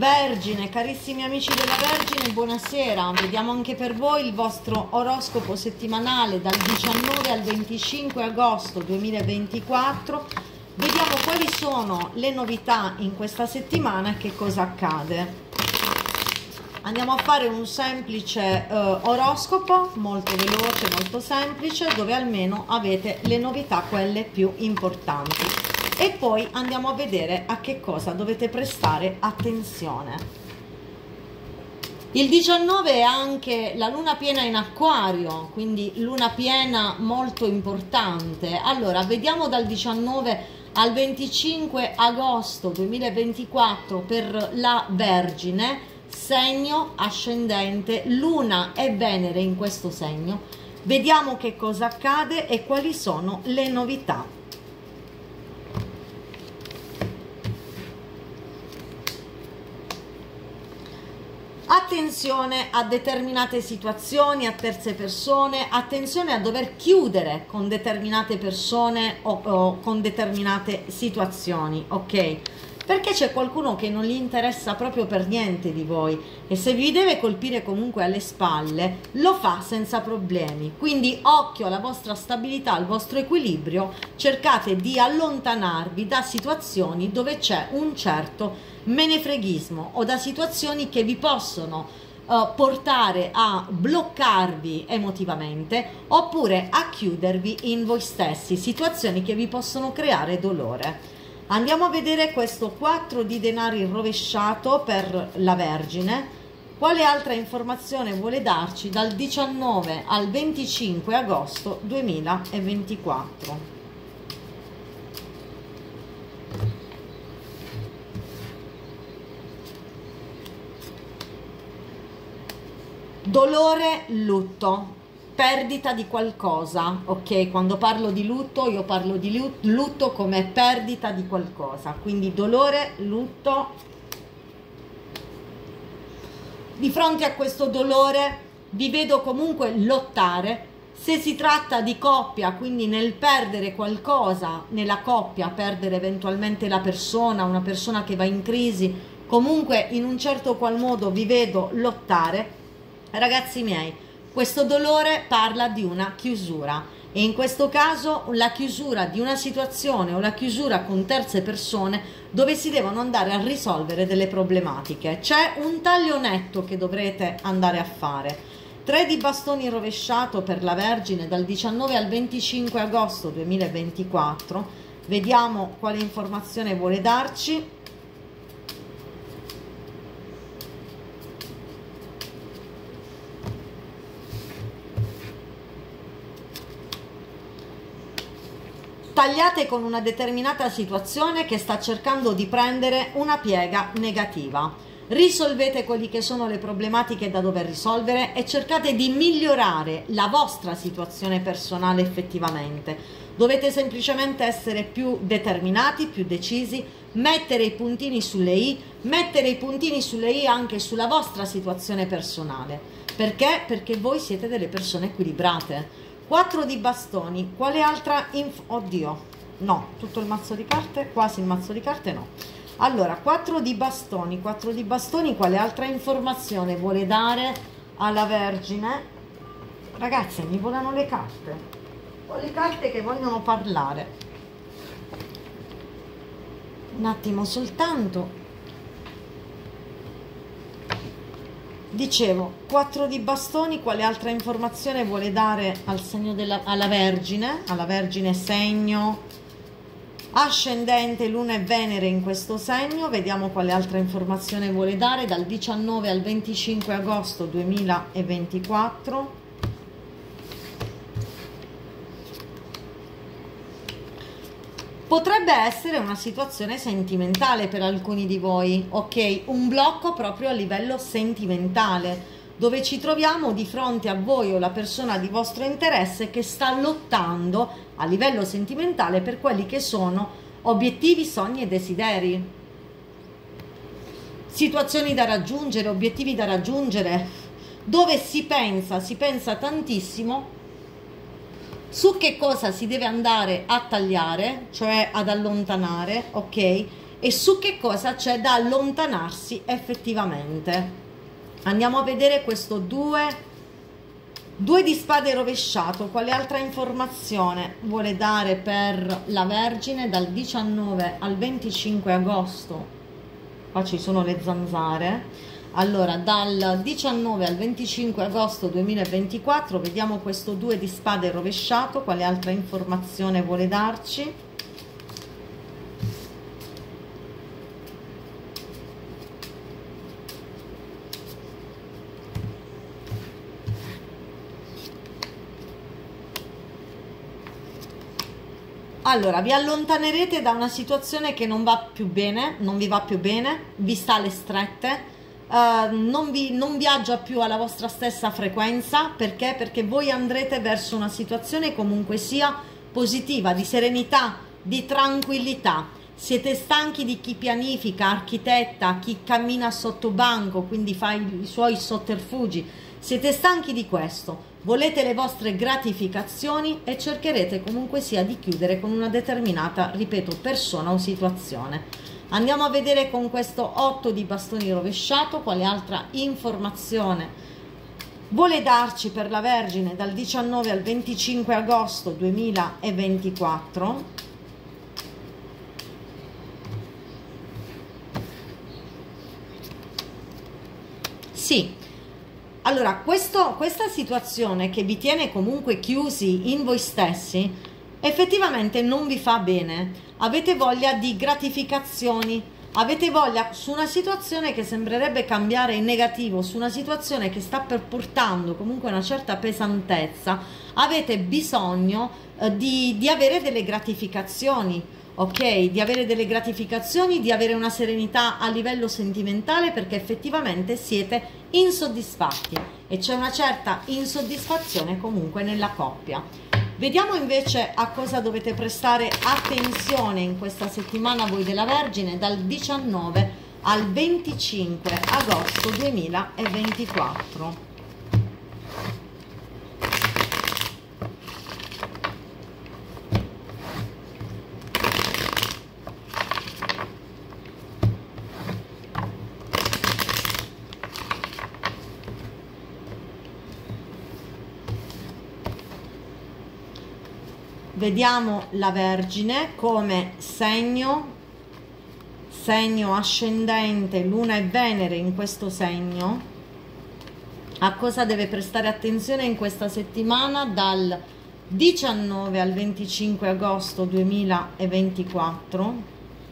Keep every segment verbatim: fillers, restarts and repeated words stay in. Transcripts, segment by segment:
Vergine, carissimi amici della Vergine, buonasera. Vediamo anche per voi il vostro oroscopo settimanale dal diciannove al venticinque agosto duemilaventiquattro. Vediamo quali sono le novità in questa settimana e che cosa accade. Andiamo a fare un semplice uh, oroscopo, molto veloce, molto semplice, dove almeno avete le novità, quelle più importanti. E poi andiamo a vedere a che cosa dovete prestare attenzione. Il diciannove è anche la luna piena in Acquario, quindi luna piena molto importante. Allora, vediamo dal diciannove al venticinque agosto duemilaventiquattro per la Vergine, segno ascendente, luna e Venere in questo segno. Vediamo che cosa accade e quali sono le novità. Attenzione a determinate situazioni, a terze persone, attenzione a dover chiudere con determinate persone o, o con determinate situazioni, ok? Perché c'è qualcuno che non gli interessa proprio per niente di voi e se vi deve colpire comunque alle spalle lo fa senza problemi. Quindi occhio alla vostra stabilità, al vostro equilibrio, cercate di allontanarvi da situazioni dove c'è un certo menefreghismo o da situazioni che vi possono uh, portare a bloccarvi emotivamente oppure a chiudervi in voi stessi, situazioni che vi possono creare dolore. Andiamo a vedere questo quattro di denari rovesciato per la Vergine. Quale altra informazione vuole darci dal diciannove al venticinque agosto duemilaventiquattro? Dolore, lutto, perdita di qualcosa, ok? Quando parlo di lutto io parlo di lutto come perdita di qualcosa, quindi dolore, lutto. Di fronte a questo dolore vi vedo comunque lottare. Se si tratta di coppia, quindi nel perdere qualcosa nella coppia, perdere eventualmente la persona, una persona che va in crisi, comunque in un certo qual modo vi vedo lottare. Ragazzi miei, questo dolore parla di una chiusura e in questo caso la chiusura di una situazione o la chiusura con terze persone dove si devono andare a risolvere delle problematiche. C'è un taglio netto che dovrete andare a fare. tre di bastoni rovesciato per la Vergine dal diciannove al venticinque agosto duemilaventiquattro. Vediamo quale informazione vuole darci. Tagliate con una determinata situazione che sta cercando di prendere una piega negativa. Risolvete quelle che sono le problematiche da dover risolvere e cercate di migliorare la vostra situazione personale effettivamente. Dovete semplicemente essere più determinati, più decisi, mettere i puntini sulle i, mettere i puntini sulle i anche sulla vostra situazione personale. Perché? Perché voi siete delle persone equilibrate. quattro di bastoni, quale altra info? Oddio, no, tutto il mazzo di carte, quasi il mazzo di carte no. Allora, quattro di bastoni, quattro di bastoni, quale altra informazione vuole dare alla Vergine? Ragazze, mi volano le carte, ho le carte che vogliono parlare. Un attimo soltanto. Dicevo, quattro di bastoni, quale altra informazione vuole dare al segno della, alla Vergine, alla Vergine segno ascendente, luna e Venere in questo segno. Vediamo quale altra informazione vuole dare dal diciannove al venticinque agosto duemilaventiquattro. Potrebbe essere una situazione sentimentale per alcuni di voi, ok? Un blocco proprio a livello sentimentale, dove ci troviamo di fronte a voi o la persona di vostro interesse che sta lottando a livello sentimentale per quelli che sono obiettivi, sogni e desideri. Situazioni da raggiungere, obiettivi da raggiungere, dove si pensa, si pensa tantissimo su che cosa si deve andare a tagliare, cioè ad allontanare, ok? e su che cosa c'è da allontanarsi effettivamente. Andiamo a vedere questo due due di spade rovesciato. Quale altra informazione vuole dare per la Vergine dal diciannove al venticinque agosto? Qua ci sono le zanzare. Allora, dal diciannove al venticinque agosto duemilaventiquattro, vediamo questo due di spade rovesciato, quale altra informazione vuole darci? Allora, vi allontanerete da una situazione che non va più bene, non vi va più bene, vi sta alle strette, uh, non, vi, non viaggia più alla vostra stessa frequenza. Perché? Perché voi andrete verso una situazione comunque sia positiva, di serenità, di tranquillità. Siete stanchi di chi pianifica, architetta, chi cammina sotto banco, quindi fa i, i suoi sotterfugi. Siete stanchi di questo. Volete le vostre gratificazioni e cercherete comunque sia di chiudere con una determinata, ripeto, persona o situazione. Andiamo a vedere con questo otto di bastoni rovesciato quale altra informazione vuole darci per la Vergine dal diciannove al venticinque agosto duemilaventiquattro. Sì. Allora, questo, questa situazione che vi tiene comunque chiusi in voi stessi, effettivamente non vi fa bene. Avete voglia di gratificazioni, avete voglia su una situazione che sembrerebbe cambiare in negativo, su una situazione che sta per portando comunque una certa pesantezza, avete bisogno eh, di, di avere delle gratificazioni. Ok, di avere delle gratificazioni, di avere una serenità a livello sentimentale, perché effettivamente siete insoddisfatti e c'è una certa insoddisfazione comunque nella coppia. Vediamo invece a cosa dovete prestare attenzione in questa settimana voi della Vergine dal diciannove al venticinque agosto duemilaventiquattro. Vediamo la Vergine come segno, segno ascendente, Luna e Venere in questo segno. A cosa deve prestare attenzione in questa settimana dal diciannove al venticinque agosto duemilaventiquattro?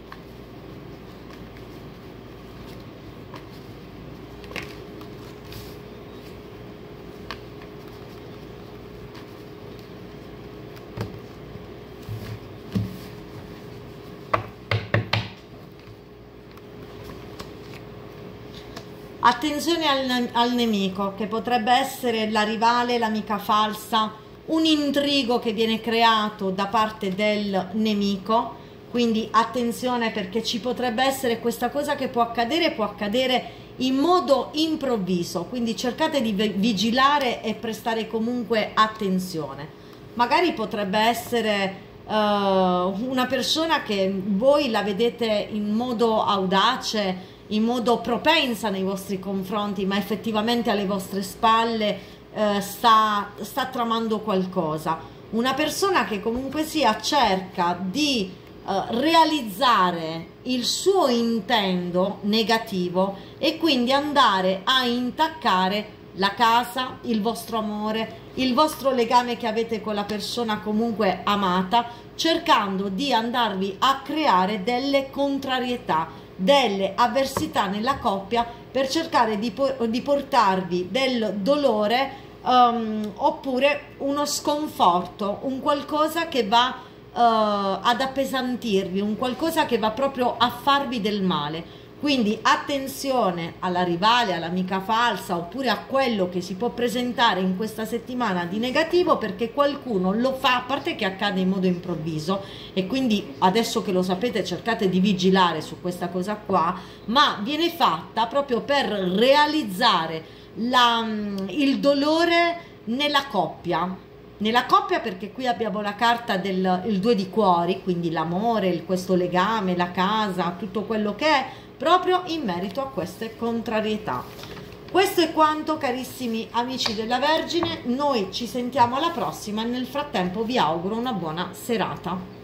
Attenzione al, al nemico, che potrebbe essere la rivale, l'amica falsa, un intrigo che viene creato da parte del nemico. Quindi attenzione, perché ci potrebbe essere questa cosa che può accadere, può accadere in modo improvviso, quindi cercate di vigilare e prestare comunque attenzione. Magari potrebbe essere uh, una persona che voi la vedete in modo audace, in modo propensa nei vostri confronti, ma effettivamente alle vostre spalle eh, sta, sta tramando qualcosa. Una persona che comunque sia cerca di eh, realizzare il suo intento negativo e quindi andare a intaccare la casa, il vostro amore, il vostro legame che avete con la persona comunque amata, cercando di andarvi a creare delle contrarietà, delle avversità nella coppia, per cercare di, po di portarvi del dolore um, oppure uno sconforto, un qualcosa che va uh, ad appesantirvi, un qualcosa che va proprio a farvi del male. Quindi attenzione alla rivale, all'amica falsa, oppure a quello che si può presentare in questa settimana di negativo, perché qualcuno lo fa, a parte che accade in modo improvviso, e quindi adesso che lo sapete cercate di vigilare su questa cosa qua, ma viene fatta proprio per realizzare la, il dolore nella coppia. nella coppia, perché qui abbiamo la carta del il due di cuori, quindi l'amore, il- questo legame, la casa, tutto quello che è, proprio in merito a queste contrarietà. Questo è quanto, carissimi amici della Vergine, noi ci sentiamo alla prossima e nel frattempo vi auguro una buona serata.